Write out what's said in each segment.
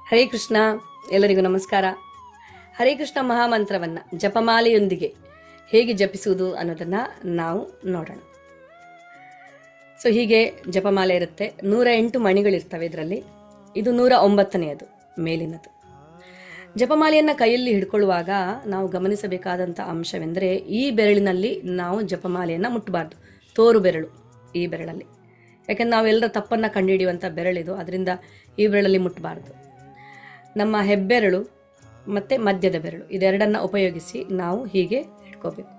ಹರೇ ಕೃಷ್ಣ. ಎಲ್ಲರಿಗೂ ನಮಸ್ಕಾರ. ಹರೇ ಕೃಷ್ಣ ಮಹಾಮಂತ್ರವನ್ನು ಜಪಮಾಲೆಯೊಂದಿಗೆ ಹೇಗೆ ಜಪಿಸುವುದು ಅನ್ನೋದನ್ನು ನಾವು ನೋಡೋಣ. ಸೊ ಹೀಗೆ ಜಪಮಾಲೆ ಇರುತ್ತೆ. 108 ಮಣಿಗಳಿರ್ತವೆ ಇದರಲ್ಲಿ. ಇದು 109ನೇದು ಮೇಲಿನದು. ಜಪಮಾಲೆಯನ್ನು ಕೈಯಲ್ಲಿ ಹಿಡ್ಕೊಳ್ಳುವಾಗ ನಾವು ಗಮನಿಸಬೇಕಾದಂಥ ಅಂಶವೆಂದರೆ ಈ ಬೆರಳಿನಲ್ಲಿ ನಾವು ಜಪಮಾಲೆಯನ್ನು ಮುಟ್ಟಬಾರ್ದು. ತೋರು ಬೆರಳು ಈ ಬೆರಳಲ್ಲಿ, ಯಾಕೆಂದ್ರೆ ನಾವೆಲ್ಲರ ತಪ್ಪನ್ನು ಕಂಡುಹಿಡಿಯುವಂಥ ಬೆರಳಿದು. ಅದರಿಂದ ಈ ಬೆರಳಲ್ಲಿ ಮುಟ್ಟಬಾರ್ದು. ನಮ್ಮ ಹೆಬ್ಬೆರಳು ಮತ್ತು ಮಧ್ಯದ ಬೆರಳು ಇದೆರಡನ್ನು ಉಪಯೋಗಿಸಿ ನಾವು ಹೀಗೆ ಹಿಡ್ಕೋಬೇಕು.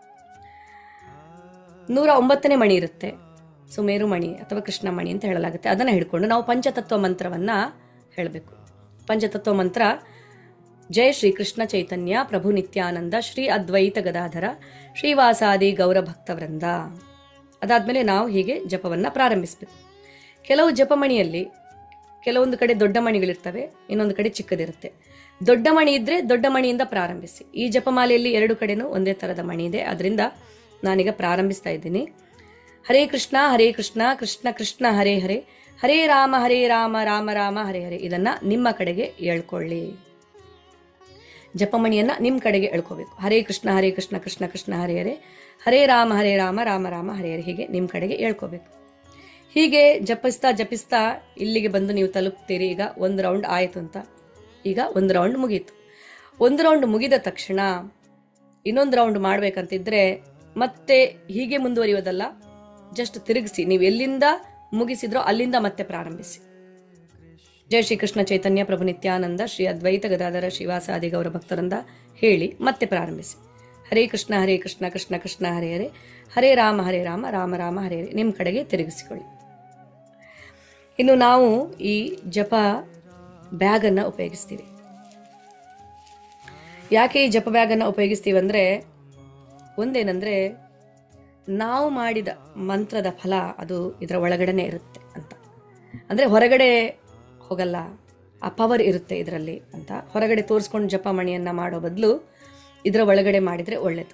109ನೇ ಮಣಿ ಇರುತ್ತೆ, ಸುಮೇರು ಮಣಿ ಅಥವಾ ಕೃಷ್ಣ ಮಣಿ ಅಂತ ಹೇಳಲಾಗುತ್ತೆ. ಅದನ್ನು ಹಿಡ್ಕೊಂಡು ನಾವು ಪಂಚತತ್ವ ಮಂತ್ರವನ್ನು ಹೇಳಬೇಕು. ಪಂಚತತ್ವ ಮಂತ್ರ: ಜಯ ಶ್ರೀ ಕೃಷ್ಣ ಚೈತನ್ಯ ಪ್ರಭು ನಿತ್ಯಾನಂದ ಶ್ರೀ ಅದ್ವೈತ ಗದಾಧರ ಶ್ರೀವಾಸಾದಿ ಗೌರ ಭಕ್ತವೃಂದ. ಅದಾದ್ಮೇಲೆ ನಾವು ಹೀಗೆ ಜಪವನ್ನು ಪ್ರಾರಂಭಿಸಬೇಕು. ಕೆಲವು ಜಪಮಣಿಯಲ್ಲಿ ಕೆಲವೊಂದು ಕಡೆ ದೊಡ್ಡ ಮಣಿಗಳಿರ್ತವೆ, ಇನ್ನೊಂದು ಕಡೆ ಚಿಕ್ಕದಿರುತ್ತೆ. ದೊಡ್ಡ ಮಣಿ ಇದ್ರೆ ದೊಡ್ಡ ಮಣಿಯಿಂದ ಪ್ರಾರಂಭಿಸಿ. ಈ ಜಪಮಾಲೆಯಲ್ಲಿ 2 ಕಡೆನೂ ಒಂದೇ ಥರದ ಮಣಿ ಇದೆ, ಅದರಿಂದ ನಾನೀಗ ಪ್ರಾರಂಭಿಸ್ತಾ ಇದ್ದೀನಿ. ಹರೇ ಕೃಷ್ಣ ಕೃಷ್ಣ ಕೃಷ್ಣ ಹರೇ ಹರೇ, ಹರೇ ರಾಮ ರಾಮ ರಾಮ ಹರೇ ಹರೇ. ಇದನ್ನ ನಿಮ್ಮ ಕಡೆಗೆ ಎಳ್ಕೊಳ್ಳಿ. ಜಪಮಣಿಯನ್ನ ನಿಮ್ಮ ಕಡೆಗೆ ಎಳ್ಕೋಬೇಕು. ಹರೇ ಕೃಷ್ಣ ಕೃಷ್ಣ ಕೃಷ್ಣ ಹರೇ ಹರೇ, ಹರೇ ರಾಮ ರಾಮ ರಾಮ ಹರೇ ಹರೇ. ಹೀಗೆ ನಿಮ್ಮ ಕಡೆಗೆ ಎಳ್ಕೋಬೇಕು. ಹೀಗೆ ಜಪಿಸ್ತಾ ಇಲ್ಲಿಗೆ ಬಂದು ನೀವು ತಲುಪ್ತೀರಿ. ಈಗ 1 ರೌಂಡ್ ಆಯಿತು ಅಂತ. ಈಗ 1 ರೌಂಡ್ ಮುಗೀತು. 1 ರೌಂಡ್ ಮುಗಿದ ತಕ್ಷಣ ಇನ್ನೊಂದು ರೌಂಡ್ ಮಾಡ್ಬೇಕಂತಿದ್ರೆ ಮತ್ತೆ ಹೀಗೆ ಮುಂದುವರಿಯೋದಲ್ಲ, ಜಸ್ಟ್ ತಿರುಗಿಸಿ. ನೀವು ಎಲ್ಲಿಂದ ಮುಗಿಸಿದ್ರೋ ಅಲ್ಲಿಂದ ಮತ್ತೆ ಪ್ರಾರಂಭಿಸಿ. ಜಯ ಶ್ರೀ ಕೃಷ್ಣ ಚೈತನ್ಯ ಪ್ರಭು ನಿತ್ಯಾನಂದ ಶ್ರೀ ಅದ್ವೈತ ಗದಾಧರ ಶ್ರೀವಾಸಾದಿ ಗೌರ ಭಕ್ತರಿಂದ ಹೇಳಿ ಮತ್ತೆ ಪ್ರಾರಂಭಿಸಿ. ಹರೇ ಕೃಷ್ಣ ಕೃಷ್ಣ ಕೃಷ್ಣ ಹರೇ ಹರೇ, ಹರೇ ರಾಮ ರಾಮ ರಾಮ ಹರೇ ಹರೇ. ನಿಮ್ಮ ಕಡೆಗೆ ತಿರುಗಿಸಿಕೊಳ್ಳಿ. ಇನ್ನು ನಾವು ಈ ಜಪ ಬ್ಯಾಗನ್ನು ಉಪಯೋಗಿಸ್ತೀವಿ. ಯಾಕೆ ಈ ಜಪ ಬ್ಯಾಗನ್ನು ಉಪಯೋಗಿಸ್ತೀವಿ ಅಂದರೆ, ಒಂದೇನೆಂದರೆ ನಾವು ಮಾಡಿದ ಮಂತ್ರದ ಫಲ ಅದು ಇದರ ಒಳಗಡೆನೆ ಇರುತ್ತೆ ಅಂತ. ಅಂದರೆ ಹೊರಗಡೆ ಹೋಗಲ್ಲ, ಆ ಪವರ್ ಇರುತ್ತೆ ಇದರಲ್ಲಿ ಅಂತ. ಹೊರಗಡೆ ತೋರಿಸ್ಕೊಂಡು ಜಪಮಣಿಯನ್ನು ಮಾಡೋ ಬದಲು ಇದರ ಒಳಗಡೆ ಮಾಡಿದರೆ ಒಳ್ಳೆಯದು.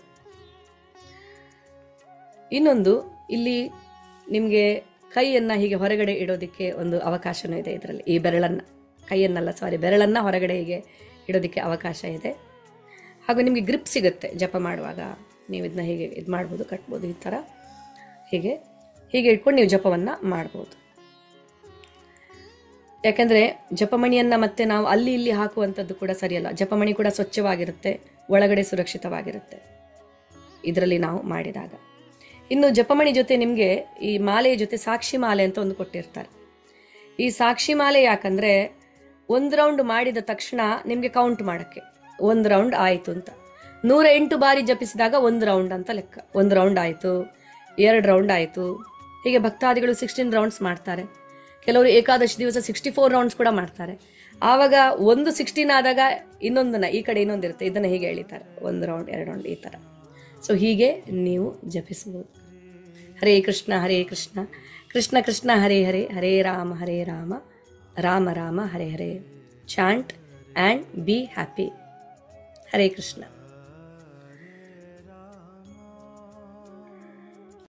ಇನ್ನೊಂದು, ಇಲ್ಲಿ ನಿಮಗೆ ಕೈಯನ್ನು ಹೀಗೆ ಹೊರಗಡೆ ಇಡೋದಕ್ಕೆ ಒಂದು ಅವಕಾಶನೂ ಇದೆ ಇದರಲ್ಲಿ. ಈ ಬೆರಳನ್ನು ಹೊರಗಡೆ ಹೀಗೆ ಇಡೋದಕ್ಕೆ ಅವಕಾಶ ಇದೆ. ಹಾಗೂ ನಿಮಗೆ ಗ್ರಿಪ್ ಸಿಗುತ್ತೆ ಜಪ ಮಾಡುವಾಗ. ನೀವು ಇದನ್ನ ಹೀಗೆ ಇದು ಮಾಡ್ಬೋದು, ಕಟ್ಬೋದು. ಈ ಥರ ಹೀಗೆ ಇಟ್ಕೊಂಡು ನೀವು ಜಪವನ್ನು ಮಾಡ್ಬೋದು. ಯಾಕೆಂದರೆ ಜಪಮಣಿಯನ್ನು ಮತ್ತೆ ನಾವು ಅಲ್ಲಿ ಇಲ್ಲಿ ಹಾಕುವಂಥದ್ದು ಕೂಡ ಸರಿಯಲ್ಲ. ಜಪಮಣಿ ಕೂಡ ಸ್ವಚ್ಛವಾಗಿರುತ್ತೆ, ಒಳಗಡೆ ಸುರಕ್ಷಿತವಾಗಿರುತ್ತೆ ಇದರಲ್ಲಿ ನಾವು ಮಾಡಿದಾಗ. ಇನ್ನು ಜಪಮಣಿ ಜೊತೆ ನಿಮಗೆ ಈ ಮಾಲೆಯ ಜೊತೆ ಸಾಕ್ಷಿ ಮಾಲೆ ಅಂತ ಒಂದು ಕೊಟ್ಟಿರ್ತಾರೆ. ಈ ಸಾಕ್ಷಿ ಮಾಲೆ ಯಾಕಂದರೆ 1 ರೌಂಡ್ ಮಾಡಿದ ತಕ್ಷಣ ನಿಮಗೆ ಕೌಂಟ್ ಮಾಡೋಕ್ಕೆ 1 ರೌಂಡ್ ಆಯಿತು ಅಂತ. 108 ಬಾರಿ ಜಪಿಸಿದಾಗ 1 ರೌಂಡ್ ಅಂತ ಲೆಕ್ಕ. 1 ರೌಂಡ್ ಆಯಿತು, 2 ರೌಂಡ್ ಆಯಿತು. ಹೀಗೆ ಭಕ್ತಾದಿಗಳು 16 ರೌಂಡ್ಸ್ ಮಾಡ್ತಾರೆ. ಕೆಲವರು ಏಕಾದಶಿ ದಿವಸ 64 ರೌಂಡ್ಸ್ ಕೂಡ ಮಾಡ್ತಾರೆ. ಆವಾಗ 16 ಆದಾಗ ಇನ್ನೊಂದನ್ನ ಈ ಕಡೆ ಇನ್ನೊಂದಿರುತ್ತೆ, ಇದನ್ನು ಹೀಗೆ ಎಳಿತಾರೆ. 1 ರೌಂಡ್ 2 ರೌಂಡ್ ಈ ಥರ. ಸೊ ಹೀಗೆ ನೀವು ಜಪಿಸ್ಬೋದು. Hare Krishna Krishna Krishna Hare Hare, Hare Rama Rama Rama Hare Hare. Chant and be happy. Hare Krishna.